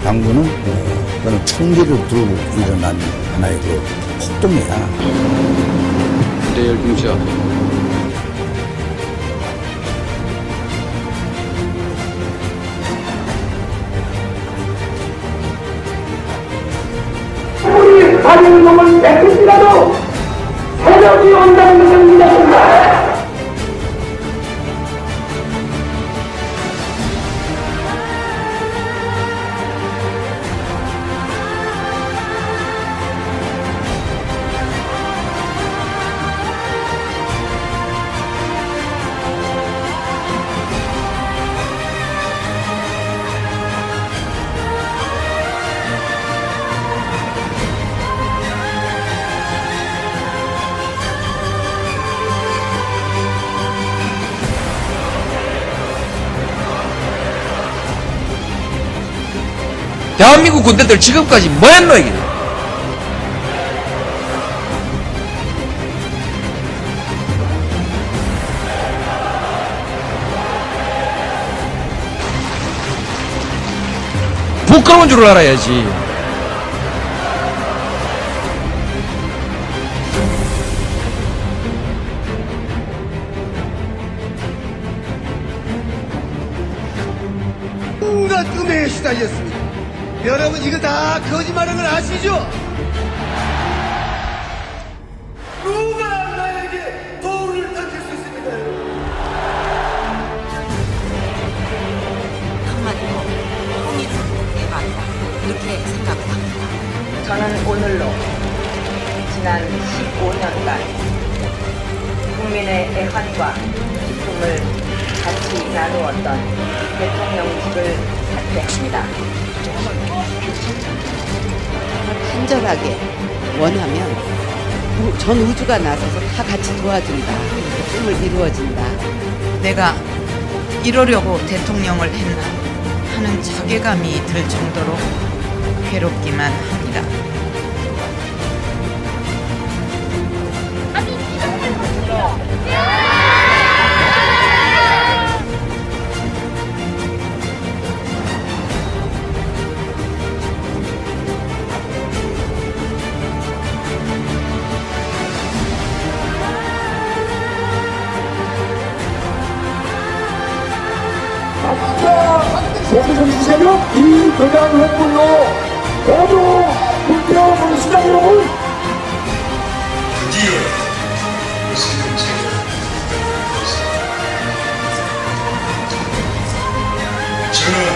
방구는 그런 총기를 두고 일어난 하나의 그 폭동이야. 네, 열중시야. 우리 가진 놈은 백일이라도 새벽이 온다는 것을 믿었습니다. 대한민국 군대들 지금까지 뭐 했노 이게? 부끄러운 줄 알아야지. 온갖 음해에 시달렸습니다. 여러분 이거 다 거짓말인 걸 아시죠? 누가 나에게 돌을 던질 수 있습니까? 한마디로 통일은 대박이다 이렇게 생각을 합니다. 저는 오늘로 지난 15년간 국민의 애환과 기쁨을 같이 나누었던 대통령직을 사퇴합니다. 친절하게 원하면 전 우주가 나서서 다 같이 도와준다. 꿈을 이루어진다. 내가 이러려고 대통령을 했나 하는 자괴감이 들 정도로 괴롭기만 합니다. 대통령 세력 이대강 획물로 모두 불태워본 시장 여러분. 드디어 저는